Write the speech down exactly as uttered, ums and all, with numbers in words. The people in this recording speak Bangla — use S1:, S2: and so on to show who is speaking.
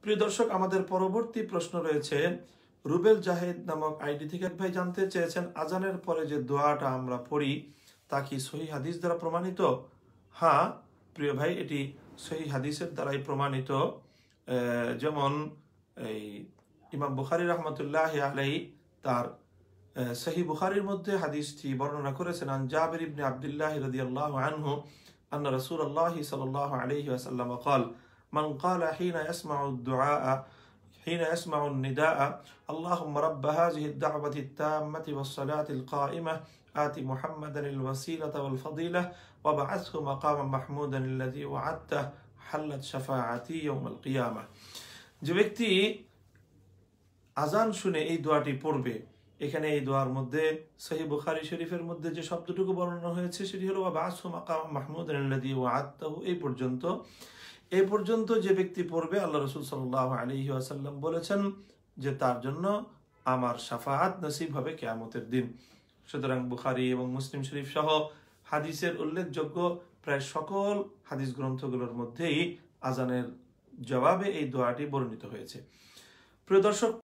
S1: প্রিয় দর্শক, আমাদের পরবর্তী প্রশ্ন রয়েছে রুবেল জাহিদ নামক আইডি থেকে। ভাই জানতে চেয়েছেন, আজানের পরে যে দোয়াটা আমরা পড়ি তা কি সহিহ হাদিস দ্বারা প্রমাণিত? হ্যাঁ প্রিয় ভাই, এটি সহিহ হাদিসের দ্বারাই প্রমাণিত। যেমন এই ইমাম বুখারী রাহমাতুল্লাহ আলাইহি তার সহিহ বুখারীর মধ্যে হাদিসটি বর্ণনা করেছেন, আন জাবির ইবনে আব্দুল্লাহ রাদিয়াল্লাহু আনহু আন্না রাসূলুল্লাহ সাল্লাল্লাহু আলাইহি ওয়াসাল্লাম قال من قال حين يسمع الدعاء حين يسمع النداء اللهم رب هذه الدعوة التامة والصلاة القائمة آت محمدا الوسيلة والفضيلة وابعثه مقاما محمودا الذي وعدته حلت شفاعتي يوم القيامة। যে ব্যক্তি আজান শুনে এই দোয়াটি পড়বে, এখানে এই দোয়ার মধ্যে সহিহ বুখারী শরীফের মধ্যে যে শব্দটুকু বর্ণনা হয়েছে সেটি হলো ওয়াবআসহু মাকামান মাহমুদান আল্লাযী ওয়া'আদতাহু। এই পর্যন্ত এই পর্যন্ত যে ব্যক্তি পড়বে, আল্লাহ রাসূল সাল্লাল্লাহু আলাইহি ওয়াসাল্লাম বলেছেন যে তার জন্য আমার শাফাআত নসিব হবে কিয়ামতের দিন। সুতরাং বুখারী এবং মুসলিম শরীফ সহ হাদিসের উল্লেখযোগ্য প্রায় সকল হাদিস গ্রন্থগুলোর মধ্যেই আজানের জবাবে এই দোয়াটি বর্ণিত হয়েছে। প্রিয় দর্শক,